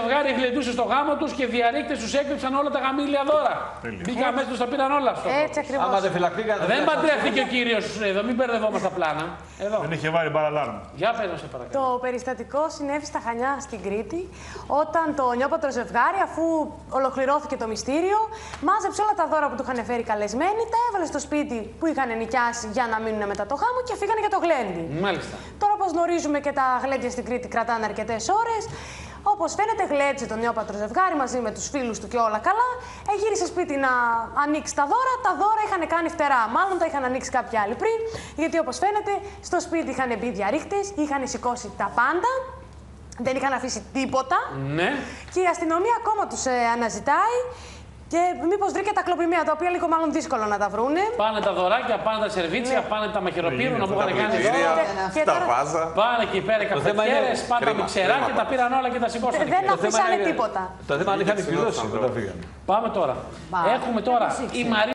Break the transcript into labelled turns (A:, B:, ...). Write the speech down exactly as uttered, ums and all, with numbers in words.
A: ζευγάρι γλεντούσε στο γάμο τους και διαρρήκτες τους έκρυψαν όλα τα γαμήλια δώρα. Μπήκαν μέσα τους, τα πήραν όλα αυτό.
B: Έτσι ακριβώς.
C: Άμα δεν φυλακτήκαν.
A: Δεν παντρεύτηκε ο κύριος εδώ, μην μπερδευόμαστε τα πλάνα. Εδώ.
D: Δεν είχε βάλει μπαραλάρμ.
A: Για πες σε παρακαλώ.
B: Το περιστατικό συνέβη στα Χανιά στην Κρήτη, όταν το νιόπατρο ζευγάρι, αφού ολοκληρώθηκε το μυστήριο, μάζεψε όλα τα δώρα που του είχαν φέρει καλεσμένοι, τα έβαλε στο σπίτι που είχαν νοικιάσει για να μείνουν μετά το γάμο και φύγανε για το γλέντι.
A: Μάλιστα.
B: Τώρα, όπως γνωρίζουμε, και τα γλέντια στην Κρήτη κρατάνε αρκετές ώρες. Όπως φαίνεται, γλέντσε το νιόπατρο ζευγάρι μαζί με τους φίλους του και όλα καλά. Εγύρισε σπίτι να ανοίξει τα δώρα. Τα δώρα είχαν κάνει φτερά. Μάλλον τα είχαν ανοίξει κάποιοι άλλοι πριν. Γιατί, όπως φαίνεται, στο σπίτι είχαν μπει διαρρήκτες, είχαν σηκώσει τα πάντα. Δεν είχαν αφήσει τίποτα.
A: Ναι.
B: Και η αστυνομία ακόμα τους ε, αναζητάει. Και μήπως βρήκε τα κλοπημαία, τα οποία λίγο μάλλον δύσκολο να τα βρούνε.
A: Πάνε τα δωράκια, πάνε τα σερβίτσια, πάνε τα μαχαιροπύρουνα που είχαν κάνει εδώ.
E: Τα βάζα.
A: Πάνε εκεί πέρα καφετιέρες, πάνε τα μιξερά και τα πήραν όλα και τα σηκώσαν.
B: Δεν αφήσανε τίποτα.
C: Το θέμα αν είχαν εκπληρώσει όταν φύγανε.
A: Πάμε τώρα. Έχουμε τώρα η Μαρία.